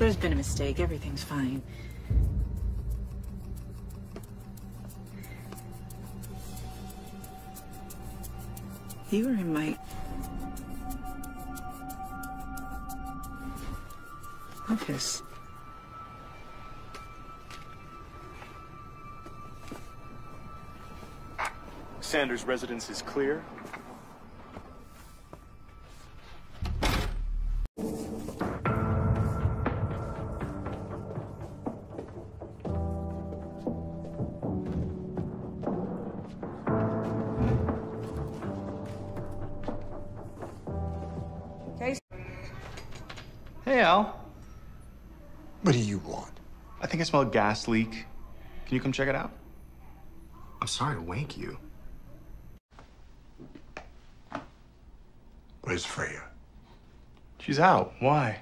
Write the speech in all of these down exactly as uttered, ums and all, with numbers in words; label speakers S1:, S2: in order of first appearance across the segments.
S1: There's been a mistake. Everything's fine. You were in my office.
S2: Sanders' residence is clear. Hey, Al.
S3: What do you want?
S2: I think I smell a gas leak. Can you come check it out? I'm sorry to wake you.
S3: Where's Freya?
S2: She's out. Why?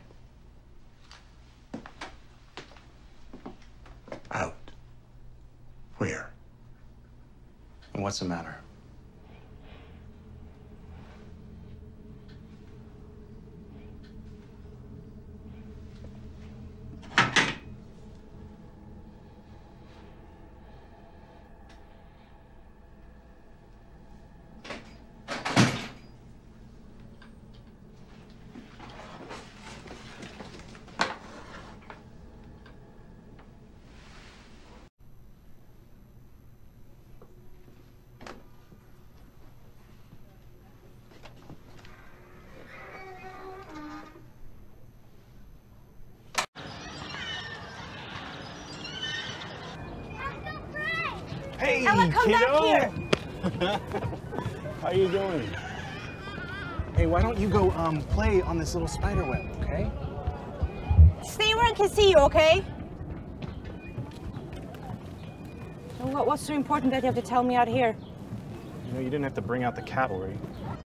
S3: Out. Where?
S2: And what's the matter?
S4: Hey,
S5: Ella, come
S4: kiddo.
S5: back here.
S4: How you doing? Hey, why don't you go um play on this little spider web, okay?
S5: Stay where I can see you, okay? So what, what's so important that you have to tell me out here?
S4: You know, you didn't have to bring out the cavalry.